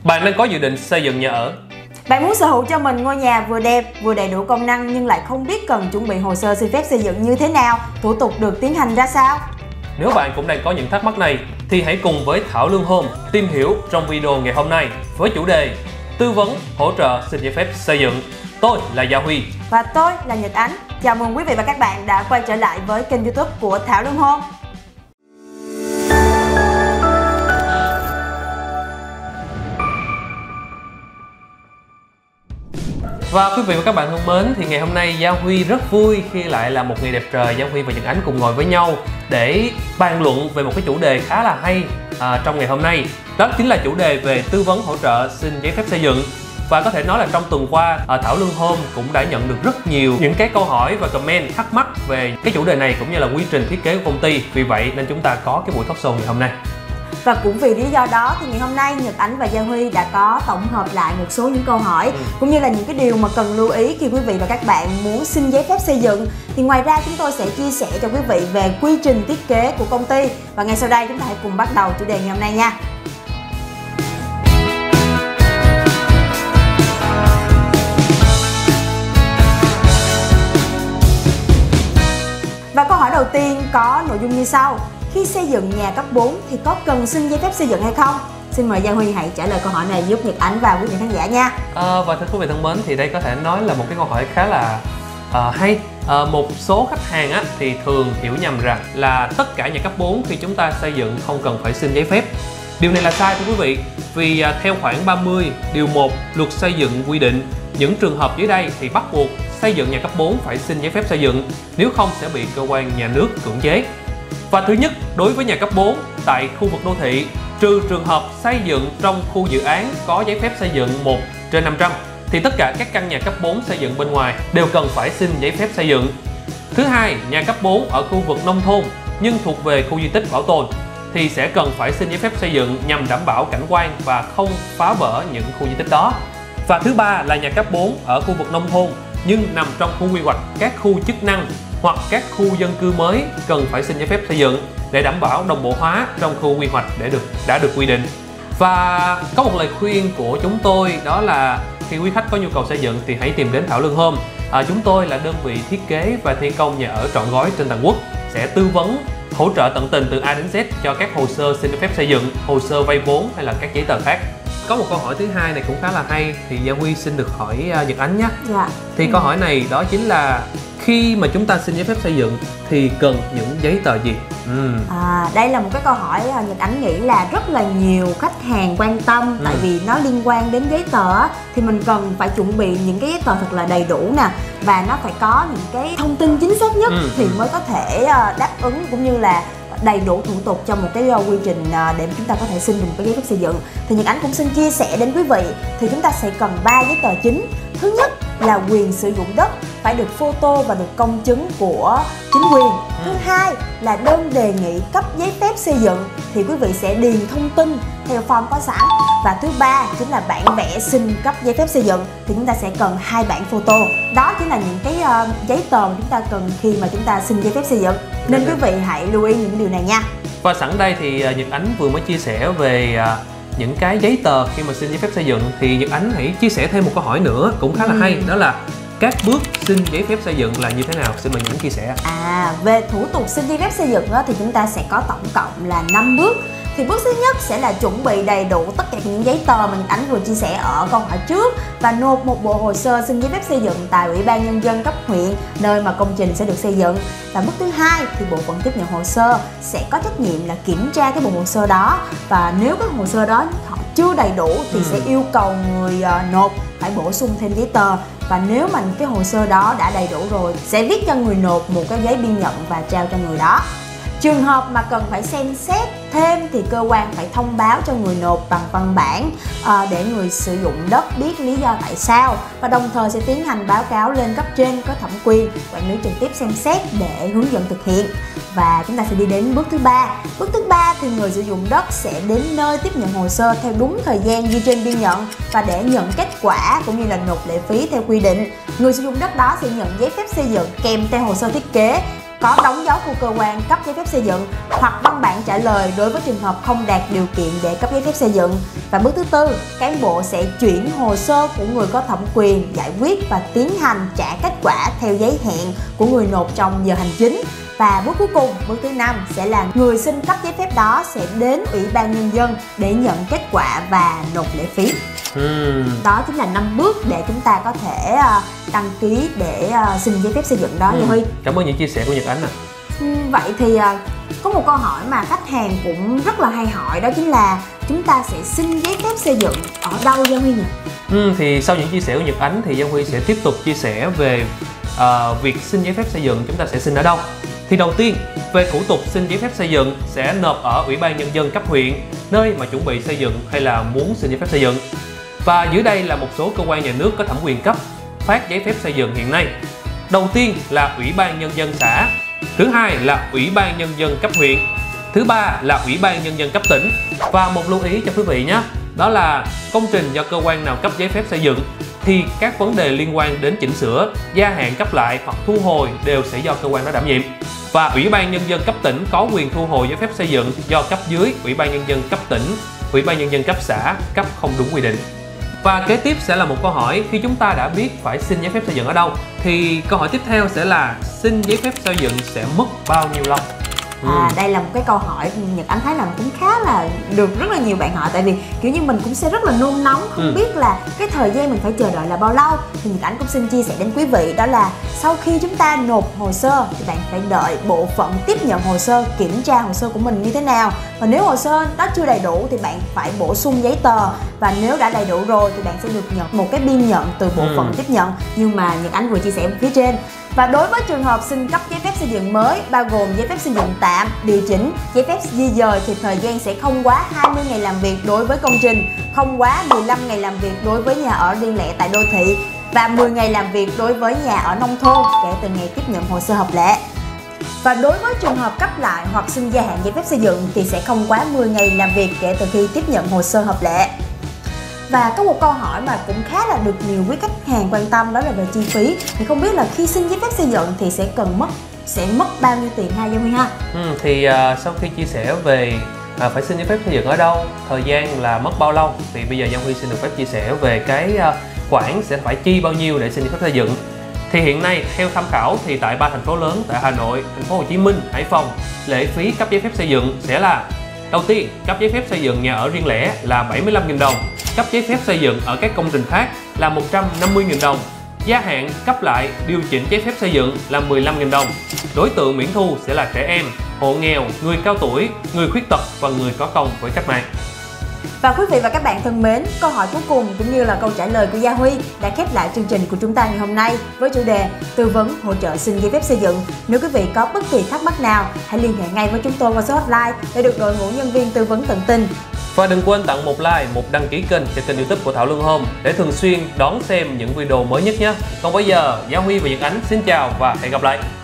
Bạn đang có dự định xây dựng nhà ở. Bạn muốn sở hữu cho mình ngôi nhà vừa đẹp, vừa đầy đủ công năng nhưng lại không biết cần chuẩn bị hồ sơ xin phép xây dựng như thế nào, thủ tục được tiến hành ra sao? Nếu bạn cũng đang có những thắc mắc này thì hãy cùng với Thảo Lương Home tìm hiểu trong video ngày hôm nay với chủ đề tư vấn hỗ trợ xin giấy phép xây dựng. Tôi là Gia Huy và tôi là Nhật Ánh. Chào mừng quý vị và các bạn đã quay trở lại với kênh YouTube của Thảo Lương Home. Và quý vị và các bạn thân mến, thì ngày hôm nay Gia Huy rất vui khi lại là một ngày đẹp trời, Gia Huy và Nhật Ánh cùng ngồi với nhau để bàn luận về một cái chủ đề khá là hay trong ngày hôm nay. Đó chính là chủ đề về tư vấn hỗ trợ xin giấy phép xây dựng. Và có thể nói là trong tuần qua, Thảo Lương Home cũng đã nhận được rất nhiều những cái câu hỏi và comment thắc mắc về cái chủ đề này cũng như là quy trình thiết kế của công ty. Vì vậy nên chúng ta có cái buổi talk show ngày hôm nay. Và cũng vì lý do đó thì ngày hôm nay Nhật Ánh và Gia Huy đã có tổng hợp lại một số những câu hỏi cũng như là những cái điều mà cần lưu ý khi quý vị và các bạn muốn xin giấy phép xây dựng. Thì ngoài ra chúng tôi sẽ chia sẻ cho quý vị về quy trình thiết kế của công ty. Và ngay sau đây chúng ta hãy cùng bắt đầu chủ đề ngày hôm nay nha. Và câu hỏi đầu tiên có nội dung như sau: khi xây dựng nhà cấp 4 thì có cần xin giấy phép xây dựng hay không? Xin mời Gia Huy hãy trả lời câu hỏi này giúp Nhật Ánh và quý vị khán giả nha. Và thưa quý vị thân mến, thì đây có thể nói là một cái câu hỏi khá là hay. Một số khách hàng thì thường hiểu nhầm rằng là tất cả nhà cấp 4 khi chúng ta xây dựng không cần phải xin giấy phép. Điều này là sai thưa quý vị. Vì theo khoản 30 điều 1 luật xây dựng quy định những trường hợp dưới đây thì bắt buộc xây dựng nhà cấp 4 phải xin giấy phép xây dựng, nếu không sẽ bị cơ quan nhà nước cưỡng chế. Và thứ nhất, đối với nhà cấp 4 tại khu vực đô thị, trừ trường hợp xây dựng trong khu dự án có giấy phép xây dựng 1/500 thì tất cả các căn nhà cấp 4 xây dựng bên ngoài đều cần phải xin giấy phép xây dựng. Thứ hai, nhà cấp 4 ở khu vực nông thôn nhưng thuộc về khu di tích bảo tồn thì sẽ cần phải xin giấy phép xây dựng nhằm đảm bảo cảnh quan và không phá vỡ những khu di tích đó. Và thứ ba là nhà cấp 4 ở khu vực nông thôn nhưng nằm trong khu quy hoạch các khu chức năng hoặc các khu dân cư mới cần phải xin giấy phép xây dựng để đảm bảo đồng bộ hóa trong khu quy hoạch đã được quy định. Và có một lời khuyên của chúng tôi, đó là khi quý khách có nhu cầu xây dựng thì hãy tìm đến Thảo Lương Home. Chúng tôi là đơn vị thiết kế và thi công nhà ở trọn gói trên toàn quốc, sẽ tư vấn hỗ trợ tận tình từ A đến Z cho các hồ sơ xin phép xây dựng, hồ sơ vay vốn hay là các giấy tờ khác. Có một câu hỏi thứ hai này cũng khá là hay, thì Gia Huy xin được hỏi Nhật Ánh nhé. Dạ. Thì câu hỏi này đó chính là khi mà chúng ta xin giấy phép xây dựng thì cần những giấy tờ gì? Đây là một cái câu hỏi Nhật Ánh nghĩ là rất là nhiều khách hàng quan tâm. Tại vì nó liên quan đến giấy tờ thì mình cần phải chuẩn bị những cái giấy tờ thật là đầy đủ nè, và nó phải có những cái thông tin chính xác nhất thì mới có thể đáp ứng cũng như là đầy đủ thủ tục cho một cái quy trình để chúng ta có thể xin được một cái giấy phép xây dựng. Thì Nhật Ánh cũng xin chia sẻ đến quý vị thì chúng ta sẽ cần 3 giấy tờ chính. Thứ nhất là quyền sử dụng đất phải được photo và được công chứng của chính quyền. Thứ hai là đơn đề nghị cấp giấy phép xây dựng thì quý vị sẽ điền thông tin theo form có sẵn. Và thứ ba chính là bản vẽ xin cấp giấy phép xây dựng thì chúng ta sẽ cần 2 bản photo. Đó chính là những cái giấy tờ mà chúng ta cần khi mà chúng ta xin giấy phép xây dựng. Nên quý vị hãy lưu ý những điều này nha. Và sẵn đây thì Nhật Ánh vừa mới chia sẻ về những cái giấy tờ khi mà xin giấy phép xây dựng, thì Nhật Ánh hãy chia sẻ thêm một câu hỏi nữa cũng khá là hay, đó là các bước xin giấy phép xây dựng là như thế nào? Xin mời Nhật Ánh chia sẻ. Về thủ tục xin giấy phép xây dựng thì chúng ta sẽ có tổng cộng là 5 bước. Thì bước thứ nhất sẽ là chuẩn bị đầy đủ tất cả những giấy tờ mà Nhật Ánh vừa chia sẻ ở câu hỏi trước và nộp một bộ hồ sơ xin giấy phép xây dựng tại Ủy ban Nhân dân cấp huyện nơi mà công trình sẽ được xây dựng. Và bước thứ hai thì bộ phận tiếp nhận hồ sơ sẽ có trách nhiệm là kiểm tra cái bộ hồ sơ đó, và nếu cái hồ sơ đó họ chưa đầy đủ thì sẽ yêu cầu người nộp phải bổ sung thêm giấy tờ. Và nếu mà cái hồ sơ đó đã đầy đủ rồi sẽ viết cho người nộp một cái giấy biên nhận và trao cho người đó. Trường hợp mà cần phải xem xét thêm thì cơ quan phải thông báo cho người nộp bằng văn bản để người sử dụng đất biết lý do tại sao, và đồng thời sẽ tiến hành báo cáo lên cấp trên có thẩm quyền quản lý trực tiếp xem xét để hướng dẫn thực hiện. Và chúng ta sẽ đi đến bước thứ ba. Bước thứ ba thì người sử dụng đất sẽ đến nơi tiếp nhận hồ sơ theo đúng thời gian ghi trên biên nhận và để nhận kết quả cũng như là nộp lệ phí theo quy định. Người sử dụng đất đó sẽ nhận giấy phép xây dựng kèm theo hồ sơ thiết kế có đóng dấu của cơ quan cấp giấy phép xây dựng hoặc văn bản trả lời đối với trường hợp không đạt điều kiện để cấp giấy phép xây dựng. Và bước thứ tư, cán bộ sẽ chuyển hồ sơ của người có thẩm quyền giải quyết và tiến hành trả kết quả theo giấy hẹn của người nộp trong giờ hành chính. Và bước cuối cùng, bước thứ 5 sẽ là người xin cấp giấy phép đó sẽ đến Ủy ban Nhân dân để nhận kết quả và nộp lệ phí. Đó chính là 5 bước để chúng ta có thể đăng ký để xin giấy phép xây dựng đó. Huy, cảm ơn những chia sẻ của Nhật Ánh ạ. Vậy thì có một câu hỏi mà khách hàng cũng rất là hay hỏi, đó chính là chúng ta sẽ xin giấy phép xây dựng ở đâu Giang Huy nhỉ? Thì sau những chia sẻ của Nhật Ánh thì Giang Huy sẽ tiếp tục chia sẻ về việc xin giấy phép xây dựng chúng ta sẽ xin ở đâu. Thì đầu tiên, về thủ tục xin giấy phép xây dựng sẽ nộp ở Ủy ban Nhân dân cấp huyện, nơi mà chuẩn bị xây dựng hay là muốn xin giấy phép xây dựng. Và dưới đây là một số cơ quan nhà nước có thẩm quyền cấp phát giấy phép xây dựng hiện nay. Đầu tiên là Ủy ban Nhân dân xã, thứ hai là Ủy ban Nhân dân cấp huyện, thứ ba là Ủy ban Nhân dân cấp tỉnh. Và một lưu ý cho quý vị nhé, đó là công trình do cơ quan nào cấp giấy phép xây dựng thì các vấn đề liên quan đến chỉnh sửa, gia hạn cấp lại hoặc thu hồi đều sẽ do cơ quan đó đảm nhiệm. Và Ủy ban Nhân dân cấp tỉnh có quyền thu hồi giấy phép xây dựng do cấp dưới Ủy ban Nhân dân cấp tỉnh, Ủy ban Nhân dân cấp xã cấp không đúng quy định. Và kế tiếp sẽ là một câu hỏi, khi chúng ta đã biết phải xin giấy phép xây dựng ở đâu thì câu hỏi tiếp theo sẽ là xin giấy phép xây dựng sẽ mất bao nhiêu lâu? Đây là một cái câu hỏi Nhật Ánh thấy là cũng khá là được rất là nhiều bạn hỏi, tại vì kiểu như mình cũng sẽ rất là nôn nóng không biết là cái thời gian mình phải chờ đợi là bao lâu. Thì Nhật Ánh cũng xin chia sẻ đến quý vị, đó là sau khi chúng ta nộp hồ sơ thì bạn phải đợi bộ phận tiếp nhận hồ sơ kiểm tra hồ sơ của mình như thế nào, và nếu hồ sơ đó chưa đầy đủ thì bạn phải bổ sung giấy tờ, và nếu đã đầy đủ rồi thì bạn sẽ được nhận một cái biên nhận từ bộ phận tiếp nhận nhưng mà Nhật Ánh vừa chia sẻ phía trên. Và đối với trường hợp xin cấp giấy phép xây dựng mới bao gồm giấy phép xây dựng tạm, điều chỉnh, giấy phép di dời thì thời gian sẽ không quá 20 ngày làm việc đối với công trình, không quá 15 ngày làm việc đối với nhà ở riêng lẻ tại đô thị và 10 ngày làm việc đối với nhà ở nông thôn kể từ ngày tiếp nhận hồ sơ hợp lệ. Và đối với trường hợp cấp lại hoặc xin gia hạn giấy phép xây dựng thì sẽ không quá 10 ngày làm việc kể từ khi tiếp nhận hồ sơ hợp lệ. Và có một câu hỏi mà cũng khá là được nhiều quý khách hàng quan tâm, đó là về chi phí. Thì không biết là khi xin giấy phép xây dựng thì sẽ mất bao nhiêu tiền ha Giang Huy ha? Thì sau khi chia sẻ về phải xin giấy phép xây dựng ở đâu, thời gian là mất bao lâu, thì bây giờ Giang Huy xin được phép chia sẻ về cái khoản sẽ phải chi bao nhiêu để xin giấy phép xây dựng. Thì hiện nay theo tham khảo thì tại 3 thành phố lớn, tại Hà Nội, Thành phố Hồ Chí Minh, Hải Phòng, lệ phí cấp giấy phép xây dựng sẽ là: đầu tiên, cấp giấy phép xây dựng nhà ở riêng lẻ là 75.000 đồng, cấp giấy phép xây dựng ở các công trình khác là 150.000 đồng, gia hạn cấp lại điều chỉnh giấy phép xây dựng là 15.000 đồng. Đối tượng miễn thu sẽ là trẻ em, hộ nghèo, người cao tuổi, người khuyết tật và người có công với cách mạng. Và quý vị và các bạn thân mến, câu hỏi cuối cùng cũng như là câu trả lời của Gia Huy đã khép lại chương trình của chúng ta ngày hôm nay với chủ đề tư vấn hỗ trợ xin giấy phép xây dựng. Nếu quý vị có bất kỳ thắc mắc nào, hãy liên hệ ngay với chúng tôi qua số hotline để được đội ngũ nhân viên tư vấn tận tình. Và đừng quên tặng một like, một đăng ký kênh cho kênh YouTube của Thảo Luân Home để thường xuyên đón xem những video mới nhất nhé. Còn bây giờ, Gia Huy và Nhật Ánh xin chào và hẹn gặp lại.